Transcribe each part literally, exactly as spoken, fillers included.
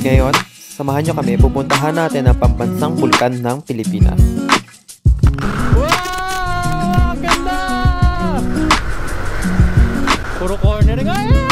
Ngayon, samahan nyo kami, pupuntahan natin ang pambansang bulkan ng Pilipinas. Wow! Ganda! Puro corner guys!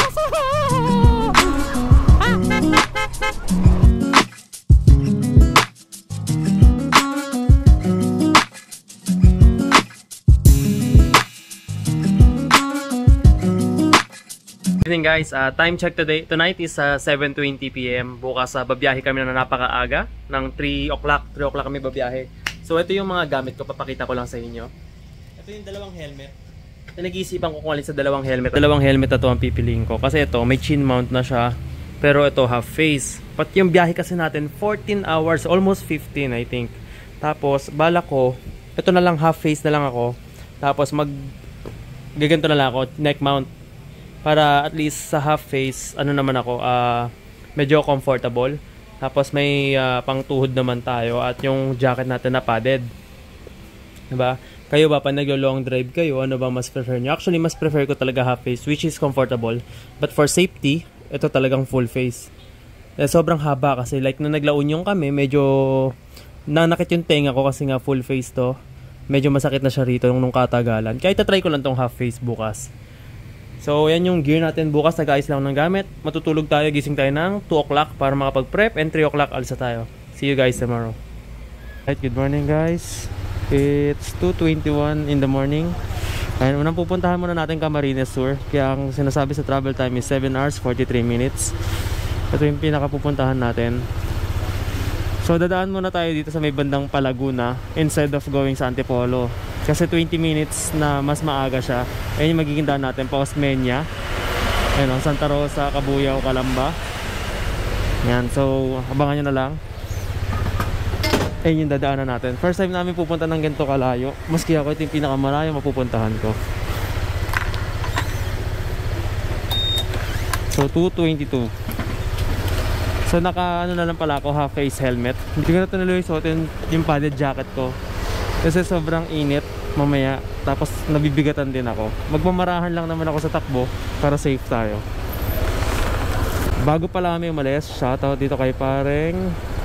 Good evening guys, uh, time check today. Tonight is uh, seven twenty p m Bukas uh, babiyahe kami na napakaaga. Ng three o'clock, three o'clock kami babiyahe. So ito yung mga gamit ko, papakita ko lang sa inyo. Ito yung dalawang helmet. So, nag-iisipan ko kung alin sa dalawang helmet. Dalawang helmet na to ang pipiliin ko. Kasi ito, may chin mount na siya. Pero ito, half face. But yung biyahe kasi natin, fourteen hours, almost fifteen I think. Tapos, bala ko, ito na lang, half face na lang ako. Tapos mag, gaganto na lang ako, neck mount. Para at least sa half face, ano naman ako, uh, medyo comfortable. Tapos may uh, pang tuhod naman tayo at yung jacket natin na padded. Diba? Kayo ba, pag naglo-long drive kayo, ano ba mas prefer nyo? Actually, mas prefer ko talaga half face, which is comfortable. But for safety, ito talagang full face. Eh, sobrang haba kasi, like nung nagla-Union kami, medyo nanakit yung tenga ko kasi nga full face to. Medyo masakit na siya rito nung, nung katagalan. Kaya itatry ko lang tong half face bukas. So, yan yung gear natin bukas. Nag-ayos lang ng gamit. Matutulog tayo, gising tayo ng two o'clock para makapag-prep. And three o'clock, alisa tayo. See you guys tomorrow. Right, good morning guys. It's two twenty-one in the morning. Ayan, unang pupuntahan muna natin Camarines Sur. Kaya ang sinasabi sa travel time is seven hours, forty-three minutes. Ito yung pinakapupuntahan natin. So, dadaan muna tayo dito sa may bandang Palaguna instead of going sa Antipolo. Kasi twenty minutes na mas maaga siya. Ayun yung magiging daan natin, Paosmeña. Ayun o, Santa Rosa, Cabuyao, Calamba. Yan, so abangan nyo na lang. Ayun yung dadaanan natin. First time namin pupunta ng ganito kalayo. Maski ako, ito yung pinakamalayo mapupuntahan ko. So two twenty-two. So naka ano na lang pala ako, half face helmet. Hindi ko na tuloy suotin yung padded jacket ko kasi sobrang init mamaya, tapos nabibigatan din ako. Magmamarahan lang naman ako sa takbo para safe tayo. Bago pala kami umalis, shoutout dito kay pareng,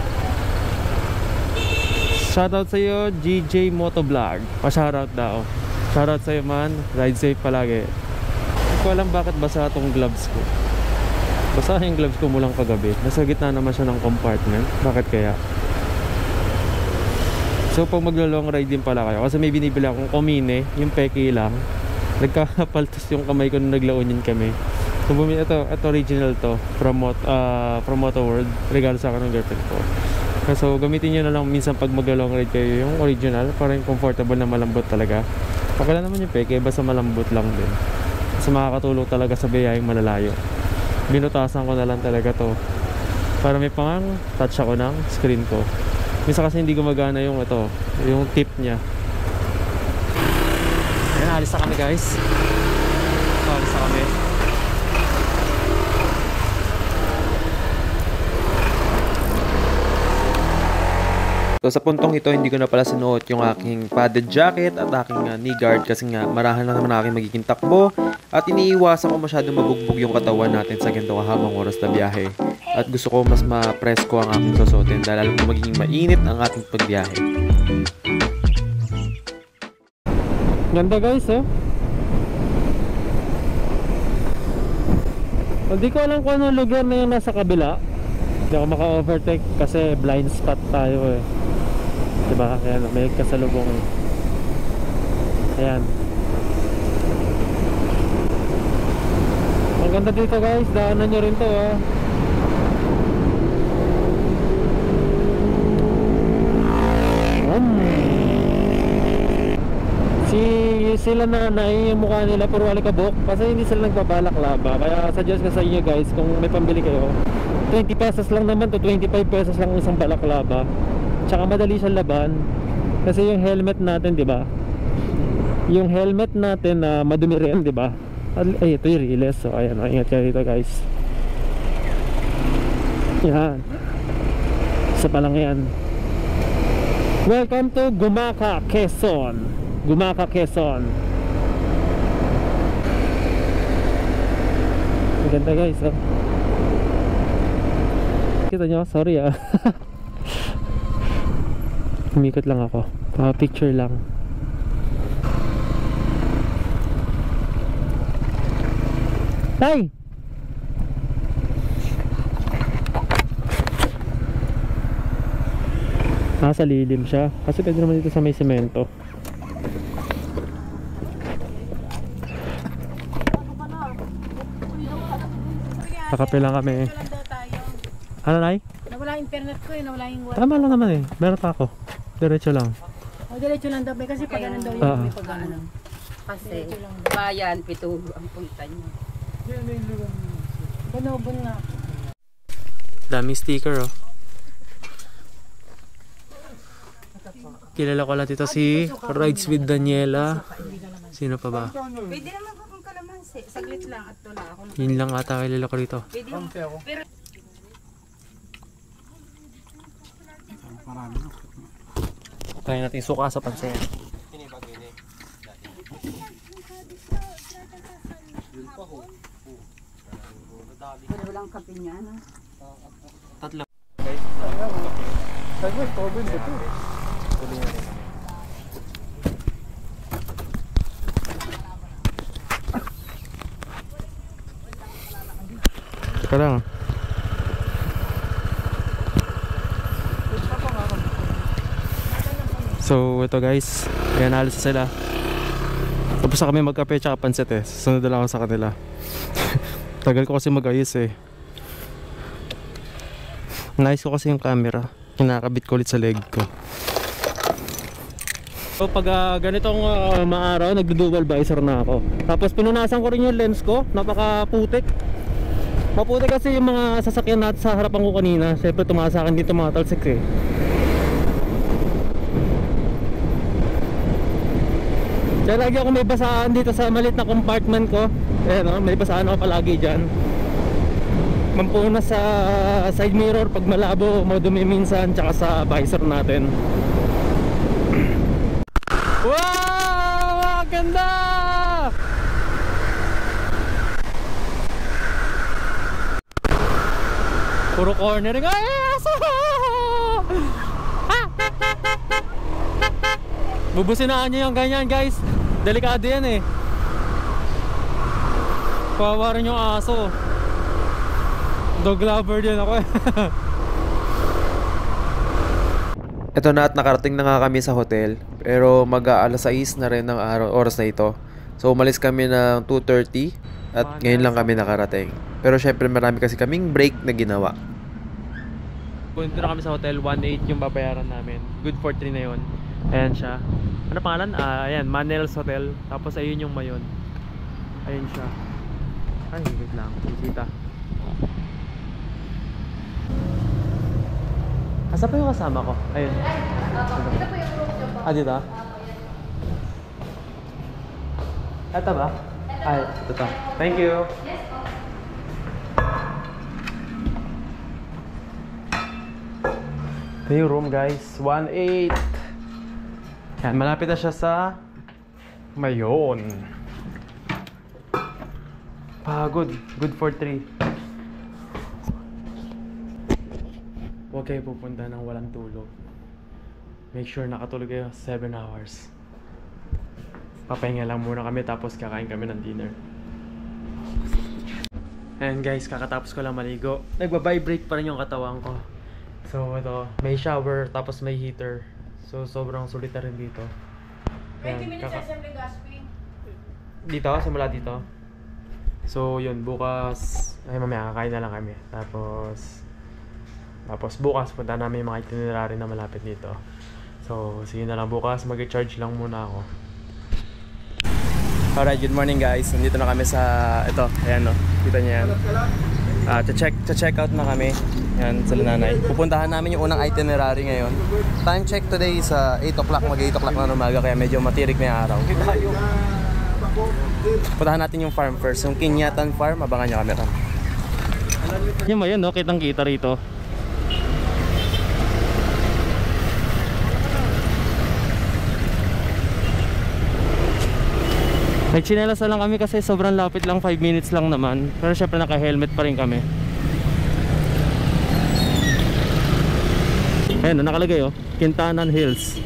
shoutout sa iyo G J Motovlog. Pa-shoutout daw. Shoutout sa iyo man, ride safe palagi. Hindi ko alam bakit basa tong gloves ko. Basa yung gloves ko mulang kagabi. Nasa gitna naman siya ng compartment. Bakit kaya? So pag maglo-long ride din pala kayo, kasi may binibili akong Komine, yung peke lang. Nagkakapaltos yung kamay ko nung nagla-Union kami. So bumili ito, ito original to from uh, from Moto World. Regalo sa akin ng girlfriend ko. So gamitin niyo na lang minsan pag maglo-long ride kayo yung original, para yung comfortable na malambot talaga. Pakala naman yung peke, basta malambot lang din. Kasi makakatulong talaga sa biyaheng malalayo. Binutasan ko na lang talaga to para may pang touch ako ng screen ko. Minsan kasi hindi gumagana yung ito, yung tip niya. Ayan, alis na kami guys. Alis na kami. So sa puntong ito, hindi ko na pala sinuot yung aking padded jacket at aking uh, knee guard kasi nga marahan lang naman aking magiging takbo at iniiwasan ko masyadong mabugbog yung katawan natin sa ganito kahabang oras na biyahe. At gusto ko mas ma-presko ang aking susuotin dahil alam ko magiging mainit ang ating pagbiyahe. Ganda guys, oh. Hindi ko alam kung anong lugar na yung nasa kabila. Hindi ako maka-overtake kasi blind spot tayo eh. Diba? Ayan, may kasalubong. Ayan. Ang ganda dito guys, daanan nyo rin to ah. Si sila nanay, yung mukha nila puro alikabok kasi hindi sila nagbabalaklaba. Kaya suggest ko sa inyo guys, kung may pambili kayo, twenty pesos lang naman to, twenty-five pesos lang isang balaklava. Tsaka madali siyang laban kasi yung helmet natin, di ba? Yung helmet natin na uh, madumi rin, di ba? Ay, ito yung riles. So ayan, ingat kayo dito guys. Yan. Isa pa lang yan. Welcome to Gumaca, Quezon. Gumaca, Quezon. Maganda guys, oh. Kita nyo? Sorry ah. Umikot lang ako. Uh, picture lang. Tay! Nasa lilim siya. Kasi pwede naman dito sa may semento. Kakape lang kami. Ano, Nay? Nawala internet ko eh, nawala yung wifi. Tama lang naman eh. Meron pa ako. Diretso lang. O, diretso lang daw eh, kasi pag ganun daw yung Ah. may pag ano. Kasi bayan, Pitulo ang punta niyo. Banobon nga. Daming sticker oh. Kilala ko lang dito si Rides with Daniela. Sino pa ba? Pwede naman po kung kalamansi. Saglit lang at tula ako. Yun lang ata kilala ko rito. Pwede naman. Pero Kaya natin suka sa pansin. pero walang kape niya, ano? Tatlo. Teka lang. So ito guys, ayan, alis na sila. Tapos na kami magkape tsaka pansit eh. Susunod na lang ako sa kanila. Tagal ko kasi mag-ayos eh. Nice ko kasi yung camera. Kinakabit ko ulit sa leg ko. So pag uh, ganitong uh, maaraw, nagdo-dual visor na ako. Tapos pinunasan ko rin yung lens ko. Napaka-putik. Maputik kasi yung mga sasakyan natin sa harapan ko kanina. Siyempre tumasa akin dito mga talsik eh. Kaya lagi ako may basaan dito sa maliit na compartment ko. Eh no, may basaan ako palagi dyan. Mampuna sa side mirror pag malabo, madumi minsan, tsaka sa visor natin. Wow! Ganda! Puro cornering. Ay! Aso! Ah! Bubusinaan nyo yung ganyan guys. Delikado yan eh. Kawawa rin yung aso. Dog lover din ako eh. Ito na at nakarating na nga kami sa hotel. Pero mag-aalas sais na rin ng araw, oras na ito. So umalis kami ng two thirty. At ngayon lang kami nakarating. Pero syempre marami kasi kaming break na ginawa. Punta na kami sa hotel. one eight yung babayaran namin. Good for three na yun. Ayan siya. Ano pangalan? Ah, ayan, Manel's Hotel. Tapos ayun yung mayon. Ayun siya. Ay, wait lang. Kita. Asa pa yung kasama ko? Ayun. Ito po yung room nyo po. Ah, dito? Ito ba? Ay, ito. Thank you. Ito yung room guys. one eight. Yan, malapit na siya sa Mayon. Pagod. Good for three. Huwag kayo pupunta ng walang tulog. Make sure nakatulog kayo seven hours. Papahinga lang muna kami tapos kakain kami ng dinner. And guys, kakatapos ko lang maligo. Nagba-vibrate pa rin yung katawan ko. So ito, may shower tapos may heater. So sobrang sulit na rin dito. twenty minutes kaka- assembly gasping. Dito, simula dito. So yun, bukas ay mamaya kakain na lang kami. Tapos Tapos bukas punta namin yung mga itinerary na malapit dito. So sige na lang bukas, mag-charge lang muna ako. Alright, good morning guys. Nandito na kami sa ito, ayan no. Kita niyo yan. Ah, uh, check check out na kami. Yan sila nanay. Pupuntahan namin yung unang itinerary ngayon. Time check today is uh, eight o'clock, mag eight o'clock na ng umaga kaya medyo matirik na yung araw. Puntahan natin yung farm first, yung Kinyatan Farm, abangan niyo kami ron. Yung mayon no, kitang-kita rito. Nagchinelas na lang kami kasi sobrang lapit lang, five minutes lang naman. Pero syempre naka-helmet pa rin kami. Ayan, nakalagay oh, Quintanan Hills.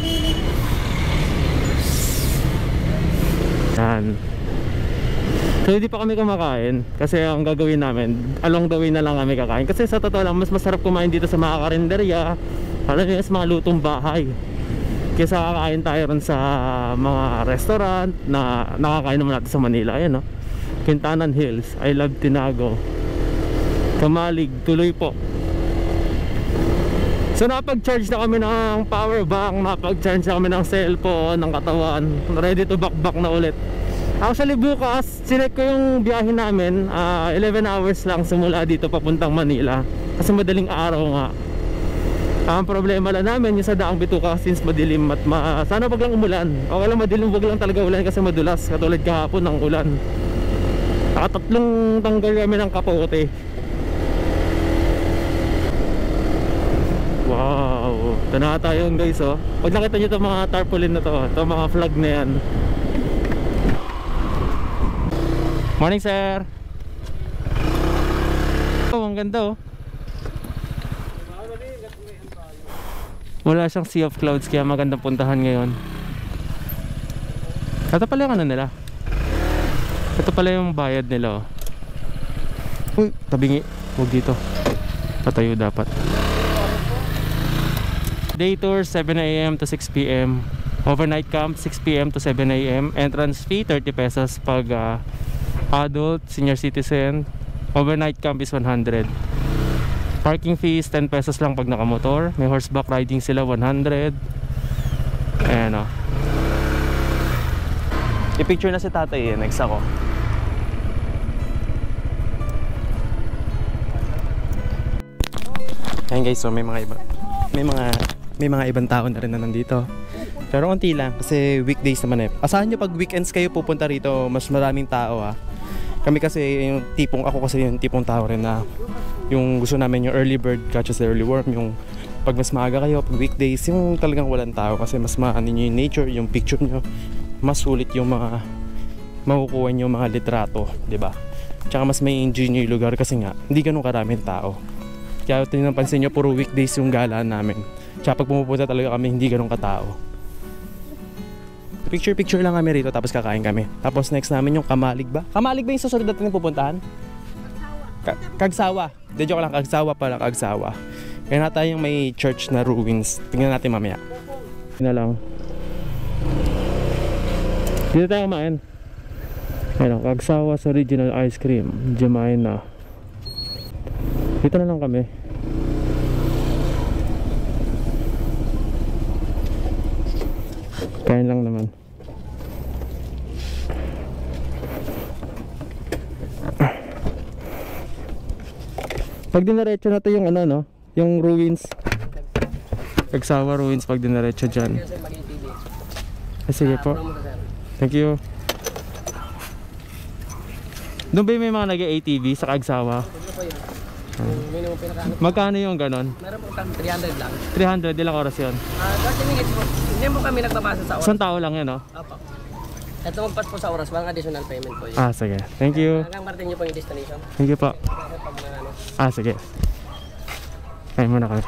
Yan. So hindi pa kami kumakain kasi ang gagawin namin, along the way na lang kami kakain. Kasi sa totoo lang, mas masarap kumain dito sa mga karinderya, alam niyo, sa mga lutong bahay, kaysa kakain tayo ron sa mga restaurant na nakakain naman natin sa Manila. Ayan no, Quintanan Hills, I love Tinago, Kamalig, tuloy po. So napag-charge na kami ng power bank, napag-charge na kami ng cellphone, ng katawan, ready to back back na ulit. Actually bukas, sinek ko yung biyahe namin, uh, eleven hours lang simula dito papuntang Manila. Kasi madaling araw nga. Ang problema lang namin yung sa daang bituka, since madilim at ma sana wag lang umulan. Okay lang madilim, wag lang talaga ulan kasi madulas, katulad kahapon ng ulan. Nakatatlong tanggal kami ng kapote. Wow, ito na tayo guys oh. Pag nakita nyo itong mga tarpaulin na to, itong mga flag na yan. Morning sir. Oh, ang ganda oh. Wala siyang sea of clouds kaya magandang puntahan ngayon. Ito pala yung ano nila. Ito pala yung bayad nila oh. Uy, tabingi. Huwag dito. Patayo dapat. Day tour seven A M to six P M Overnight camp six P M to seven A M Entrance fee thirty pesos pag uh, adult, senior citizen. Overnight camp is one hundred. Parking fees ten pesos lang pag nakamotor. May horseback riding sila one hundred. Ayan o. I-picture na si tatay eh, next ako. Ayan guys, so may mga iba May mga may mga ibang tao na rin na nandito. Pero konti lang kasi weekdays naman eh. Asahan nyo pag weekends kayo pupunta rito, mas maraming tao ha. Kami kasi yung tipong, ako kasi yung tipong tao rin na yung gusto namin yung early bird catches the early worm. Yung pag mas maaga kayo, pag weekdays, yung talagang walang tao kasi mas maano nyo yung nature, yung picture nyo. Mas sulit yung mga makukuha nyo yung mga litrato, diba? Tsaka mas may engineer yung lugar kasi nga hindi ganun karaming tao. Kaya tinapansin nyo, puro weekdays yung galaan namin. Tsaka pag pumupunta talaga kami, hindi ganun katao. Picture picture lang kami rito tapos kakain kami. Tapos next namin yung Kamalig ba? Kamalig ba yung susunod natin pupuntahan? Ka Kagsawa. De joke lang, Kagsawa pala, Kagsawa. Kaya na tayong may church na ruins. Tingnan natin mamaya. Yun na lang. Dito tayo kumain. Ayun, Kagsawa's original ice cream, Jemina. Dito na lang kami. Kain lang naman. Pag dinaretso na to yung ano no, yung ruins. Kagsawa ruins pag dinaretso dyan. Ah, sige po. Thank you. Doon ba may mga nag-A T V sa Kagsawa? Minimum pinaka Magkano yung ganon? Meron po kami three hundred lang. three hundred, ilang oras yun? Ah, thirty minutes po. Hindi mo kami nagbabasa sa oras. Isang tao lang yun no? Opo. Ito magpas po sa oras, walang additional payment po yun. Ah, sige. Thank you. Hanggang marating niyo po yung destination. Thank you po. Kasi pag na ano. Ah, sige. Kain muna kami.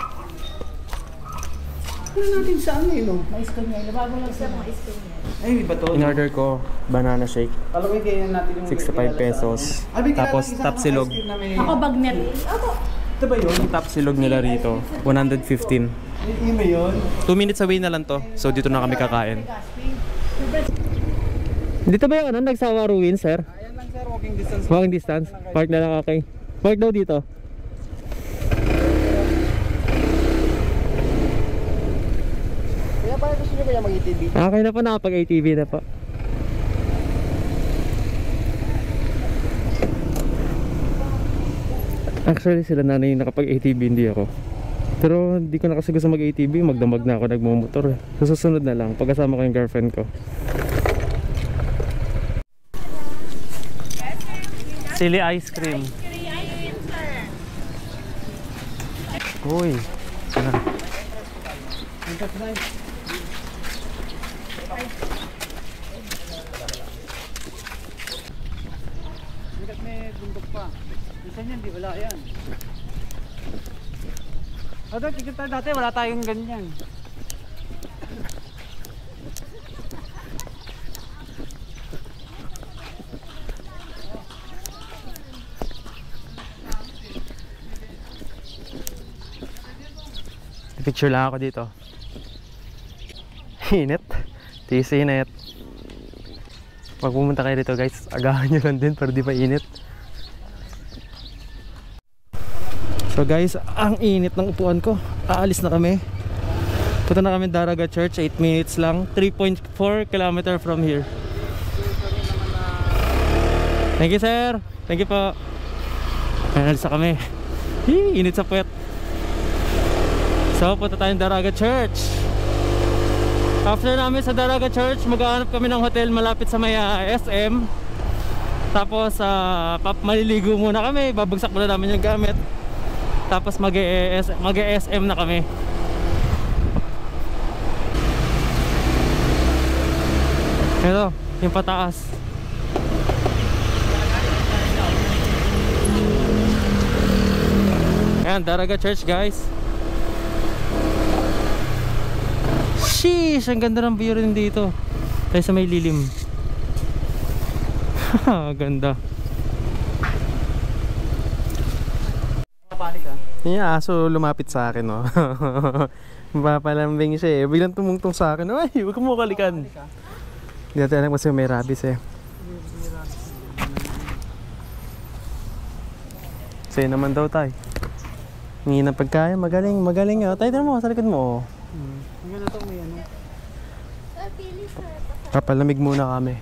Ano natin sa ano yun? Mais ko niya. Bago lang sa mais ko niya. Ay, iba to. In-order ko banana shake, Palagay kayo natin yung sixty-five pesos. Tapos tapsilog. Ako bagnet. Ako. Ito ba yun? Yung tapsilog nila rito, one hundred fifteen. Yun ba yun? two minutes away na lang to. So dito na kami kakain. Dito ba yung ano, Nagsawa Ruins, sir? Ayan lang sir, walking distance. Walking distance? Park na lang, okay. Park daw dito. Kaya parang gusto nyo kaya mag-A T V? Okay na po, nakapag-A T V na po. Actually sila nanay yung nakapag-A T V, hindi ako. Pero hindi ko na kasi gusto mag-A T V, magdamag na ako nagmumotor. So susunod na lang, pagkasama ko yung girlfriend ko. Chili ice cream. Uy. Ano? May bundok pa. Minsan yan, di wala yan. O, dati, dati wala tayong ganyan. Picture lang ako dito. Init. Tis init. Pag pumunta kayo dito guys, agahan nyo lang din para di pa init. So guys, ang init ng upuan ko. Aalis na kami. Punta na kami Daraga Church, eight minutes lang. three point four kilometer from here. Thank you sir. Thank you po. Aalis na kami. Hii, init sa puwet. So, punta tayong Daraga Church. After namin sa Daraga Church, maghahanap kami ng hotel malapit sa may uh, S M. Tapos, uh, pap maliligo muna kami. Babagsak muna namin yung gamit. Tapos, mag-E S M na kami. Ito, yung pataas. Ayan, Daraga Church guys. Sheesh, ang ganda ng view rin dito. Tayo sa may lilim. Ganda. Yung aso lumapit sa akin, no. Mapapalambing siya eh. Biglang tumungtong sa akin. Ay, huwag mo kalikan. Hindi natin alam kasi may rabies eh. Sa'yo naman daw tayo. Hindi na pagkaya, magaling, magaling. Oh. Tayo mo, sa likod mo. Hmm. Ang ganda to, may ano. Papalamig muna kami.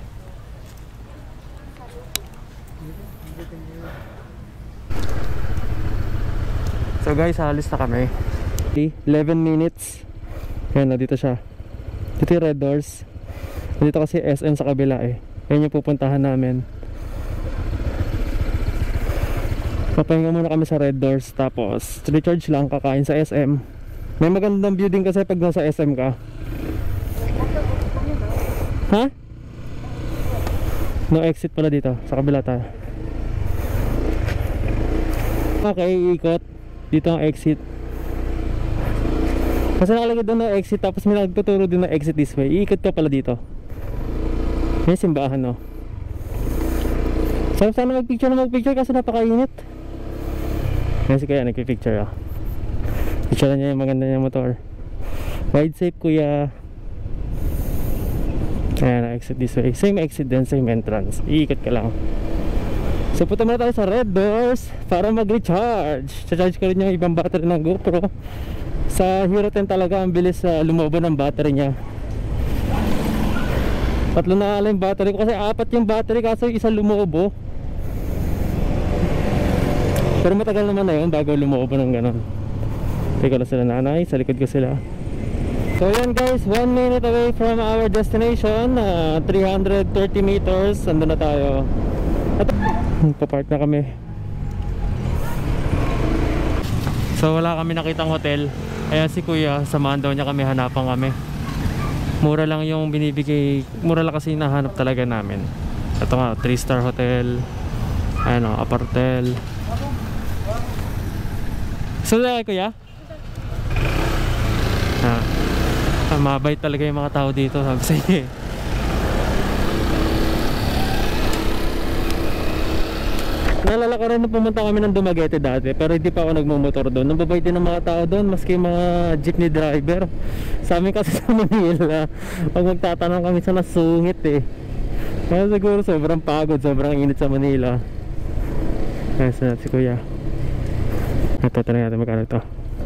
So guys, alis na kami. eleven minutes. Ayan na, dito siya. Dito yung Red Doors. Dito kasi S M sa kabila eh. Ayan yung pupuntahan namin. Papahinga muna kami sa Red Doors. Tapos recharge lang, kakain sa S M. May magandang view din kasi pag nasa S M ka. Ha? No exit pala dito. Sa kabila tayo. Okay, ikot. Dito ang exit. Kasi nakalagay doon na exit. Tapos may nagtuturo din na exit this way. Iikot ka pala dito. May simbahan, no. Sarap sana magpicture na magpicture kasi napakainit. Kasi kaya nagpipicture ah. Picture niya yung maganda niya motor. Ride safe kuya. Ayan, exit this way. Same exit din, same entrance. Iikot ka lang. So punta muna tayo sa Red Doors para mag-recharge. Charge ko rin yung ibang battery ng GoPro. Sa Hero ten talaga ang bilis uh, lumobo ng battery niya. Tatlo na ala yung battery ko kasi apat yung battery kaso yung isa lumobo. Pero matagal naman na yun bago lumobo ng ganon. Teka na sila nanay, sa likod ko sila. So yan guys, one minute away from our destination, uh, three hundred thirty meters, andun na tayo. At papark na kami. So wala kami nakitang hotel. Kaya si kuya, samahan daw niya kami, hanapan kami. Mura lang yung binibigay, mura lang kasi hinahanap talaga namin. Ito nga, three star hotel, ano, apartel. So dahil kuya? Ha? Ah, mabait talaga yung mga tao dito, sabi sa inyo eh. Naalala ko rin na pumunta kami ng Dumaguete dati, pero hindi pa ako nagmumotor doon. Nababait din ng mga tao doon, maski mga jeepney driver. Sa amin kasi sa Manila, pag magtatanong kami sa nasungit eh. Kaya siguro sobrang pagod, sobrang init sa Manila. Kaya sa si kuya. Ito, tanong natin magkano ito.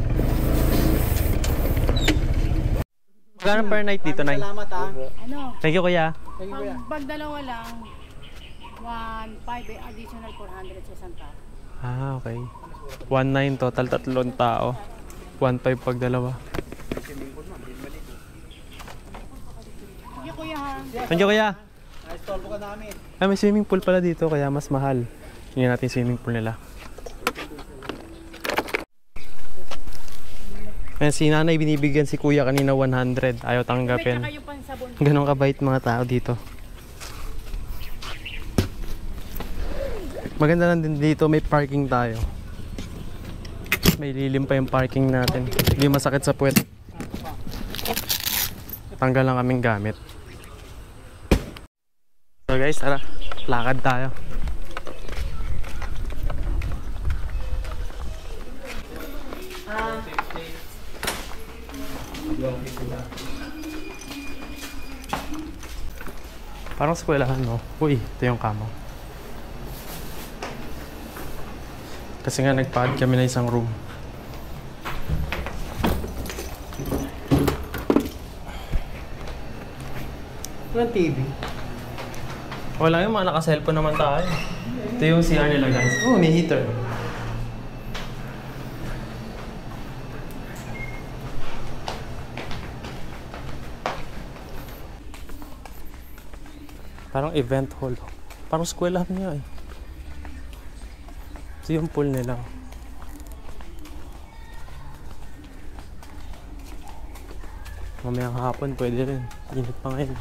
Magkano per night dito, Nay? Salamat ah. Ano? Thank you, kuya. Thank you, kuya. Pag, pag dalawa lang, one five additional four hundred sa isang tao. Ah, okay. one nine total, tatlong tao. one five pag dalawa. Sige kuya ha. Thank you, kuya. Naistorbo ka namin. Ah, may swimming pool pala dito, kaya mas mahal. Tingnan natin yung swimming pool nila. Ayan, si nanay binibigyan si kuya kanina one hundred. Ayaw tanggapin. Tsaka yung pansabon. Ganon kabait mga tao dito. Maganda lang din dito, may parking tayo. May lilim pa yung parking natin. Hindi masakit sa puwet. Tanggal lang kaming gamit. So guys, tara. Lakad tayo. Parang eskwelahan, no? Uy, ito yung kamo. Kasi nga nagpad kami na isang room. Walang T V. Wala yung mga naka-cellphone naman tayo. Ito yung C R nila guys. Oh, may heater. Parang event hall. Parang eskwelahan niya eh. Ito yung pool nila. Mamayang hapon pwede rin. Init pa ngayon.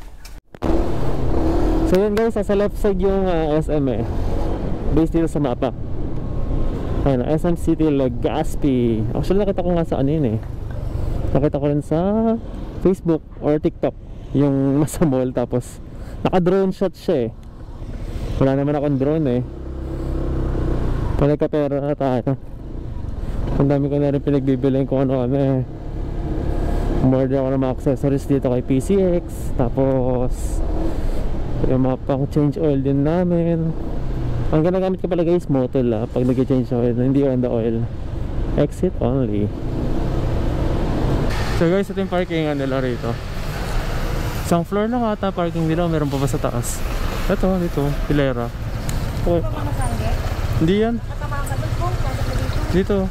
So yun guys, sa left side yung uh, S M eh. Based dito sa mapa. Ayun, S M City Legazpi. Actually nakita ko nga sa ano yun eh. Nakita ko rin sa Facebook or TikTok. Yung nasa mall tapos naka-drone shot siya eh. Wala naman akong drone eh. Panagkapera na tayo. Ang dami ko na rin pinagbibilin kung ano-ano eh. Umorder ako ng mga accessories dito kay P C X. Tapos yung mga pang change oil din namin. Ang ginagamit ko pala guys, motor la. Pag nag-change oil, hindi on the oil. Exit only. So guys, ito yung parkingan nila rito. Isang floor lang ata parking nila. Meron pa ba sa taas? Ito, dito, hilera. Oh. Hindi yan. Dito.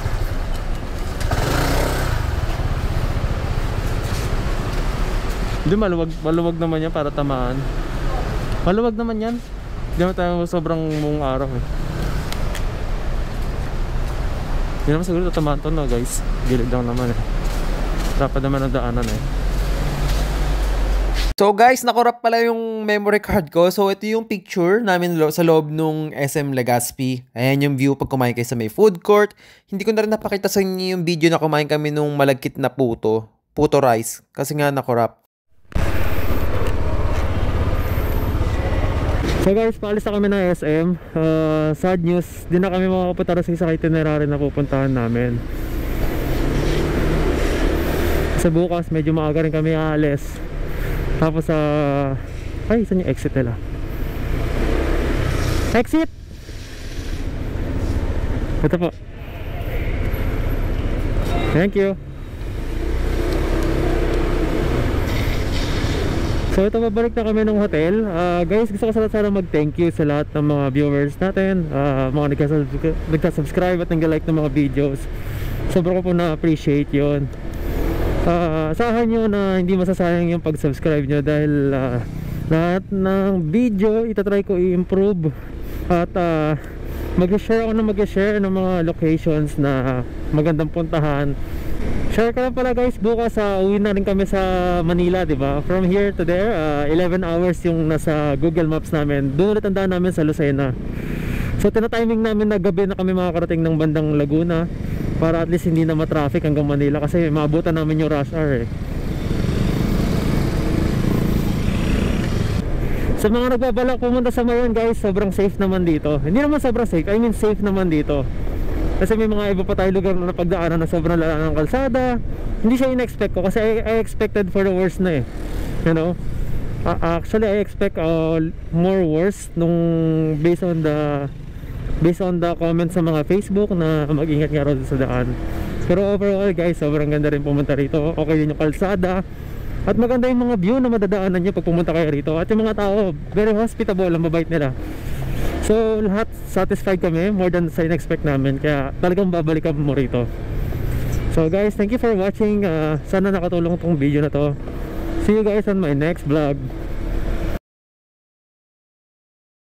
Hindi, maluwag, maluwag naman yan para tamaan. Maluwag naman yan. Hindi naman tayo sobrang mong araw eh. Hindi naman siguro tatamaan to no guys. Gilid lang naman eh. Dapat naman ang daanan eh. So guys, nakorap pala yung memory card ko. So ito yung picture namin lo sa loob nung S M Legazpi. Ayan yung view pag kumain kayo sa may food court. Hindi ko na rin napakita sa inyo yung video na kumain kami nung malagkit na puto. Puto rice. Kasi nga nakorap. So guys, paalis na kami ng S M. uh, Sad news, di na kami makakapunta rin sa itinerary na pupuntahan namin. Sa bukas, medyo maaga rin kami aalis. Tapos sa... Uh, ay, saan yung exit nila? Exit! Ito po. Thank you. So ito, babalik na kami ng hotel. uh, Guys, gusto ko sana sana mag-thank you sa lahat ng mga viewers natin, uh, mga nagka-subscribe at nag-like ng mga videos. Sobrang ko po na-appreciate yun. uh, Asahan nyo na hindi masasayang yung pag-subscribe nyo. Dahil uh, lahat ng video itatry ko i-improve. At uh, mag-share ako na mag-share ng mga locations na magandang puntahan. Share ko lang pala guys, bukas uh, uwi na rin kami sa Manila, diba? From here to there, uh, eleven hours yung nasa Google Maps namin. Doon ulit ang daan namin sa Lucena. So tina-timing namin na gabi na kami makakarating ng bandang Laguna, para at least hindi na ma-traffic hanggang Manila. Kasi maabutan namin yung rush hour eh. Sa mga nagbabalak pumunta sa Mayon guys, sobrang safe naman dito. Hindi naman sobrang safe, I mean safe naman dito. Kasi may mga iba pa tayo lugar na napagdaanan na sobrang lala ng kalsada. Hindi siya in-expect ko kasi I, I expected for the worst na eh. You know, uh, actually I expect uh, more worse nung based on the based on the comments sa mga Facebook na mag-ingat nga rin sa daan. Pero overall guys, sobrang ganda rin pumunta rito. Okay din yung kalsada. At maganda yung mga view na madadaanan nyo pag pumunta kayo rito. At yung mga tao, very hospitable, ang mabait nila. So lahat satisfied kami, more than sa in-expect namin. Kaya talagang babalikan mo rito. So guys, thank you for watching. uh, Sana nakatulong tong video na to. See you guys on my next vlog.